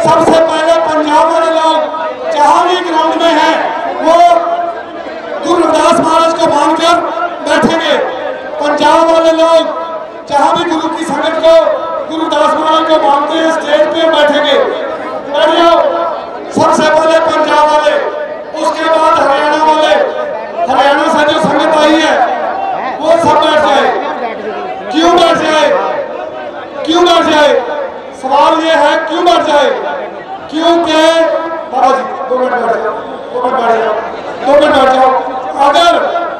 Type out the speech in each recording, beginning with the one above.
सबसे पहले पंजाब वाले लोग जहां भी ग्राउंड में हैं वो गुरु रविदास महाराज को मानकर बैठेंगे। पंजाब वाले लोग जहां भी गुरु की संगत को गुरु रविदास महाराज को मानते हैं स्टेज पे बैठेंगे। बैठ जाओ। सबसे पहले पंजाब वाले, उसके बाद हरियाणा वाले, हरियाणा से जो संगत आई है वो सब बैठ जाए। क्यों बैठ जाए? क्यों बैठ जाए? सवाल ये है क्यों बैठ जाए? क्योंकि बाबा जी 2 मिनट बैठ जाओ, 2 मिनट बैठ जाओ, 2 मिनट बैठ जाओ। अगर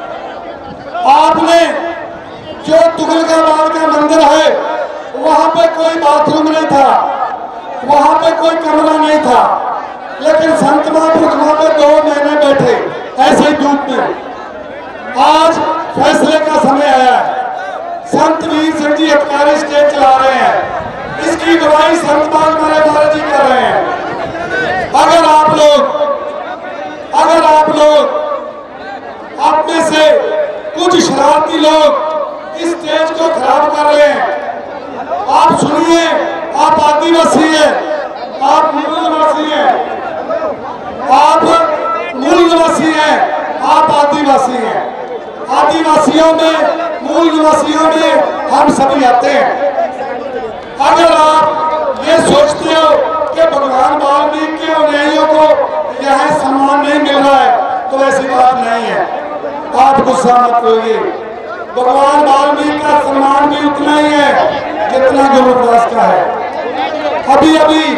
आपने जो तुगलकाबाद का मंदिर है वहां पे कोई बाथरूम नहीं था, वहां पे कोई कमरा नहीं था, लेकिन संत महापुरुष वहां पे 2 महीने बैठे ऐसे ही धूप में। आज फैसले का समय आया है। संत वीर सिंह जी हितकारी स्टेज चला रहे हैं, इसकी गवाही संत बाग महाराज जी कर रहे हैं। अगर आप लोग आप में से कुछ शरारती लोग इस स्टेज को खराब कर रहे हैं, आप सुनिए, आप आदिवासी हैं, आप मूल निवासी हैं, आप मूल निवासी हैं, आप आदिवासी हैं। आदिवासियों में, मूल निवासियों में हम सभी आते हैं। अगर आप ये सोचते हो कि भगवान वाल्मीकि के अनुयायियों को यह सम्मान नहीं मिल रहा है तो ऐसी बात नहीं है। आप गुस्सा मत होइए। भगवान वाल्मीकि का सम्मान भी उतना ही है जितना गुरु रविदास का है। अभी अभी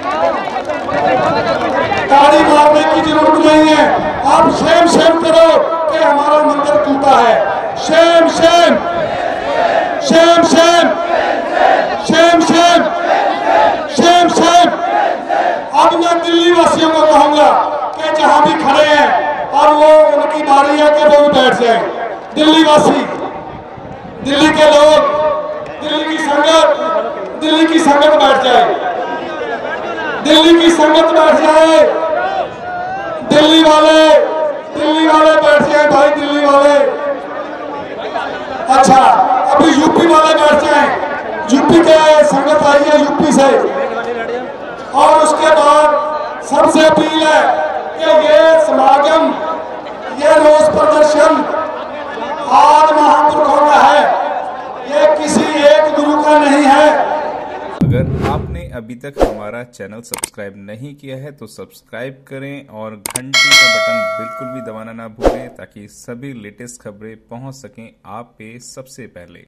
ताड़ी मारने की जरूरत नहीं है। आप शेम करो कि हमारा मंदिर टूटा है। Shame shame shame shame shame shame shame shame. अब मैं दिल्ली वासियों को कहूंगा कि जहां भी खड़े हैं अब वो उनकी बारी है कि वो भी बैठ जाए। दिल्ली वासी, दिल्ली के लोग, दिल्ली की संगत बैठ जाए, दिल्ली की संगत बैठ जाए। दिल्ली वाले बैठ जाए भाई, दिल्ली वाले। अच्छा, अभी यूपी वाले बैठ जाए। यूपी के संगत आई है यूपी से। और उसके बाद सबसे अपील है कि ये समागम, ये रोष प्रदर्शन आज महापुरुषों का है, ये किसी एक गुरु का नहीं है। अगर आपने अभी तक हमारा चैनल सब्सक्राइब नहीं किया है तो सब्सक्राइब करें और घंटी का बटन बिल्कुल भी दबाना ना भूलें ताकि सभी लेटेस्ट खबरें पहुंच सकें आप पे सबसे पहले।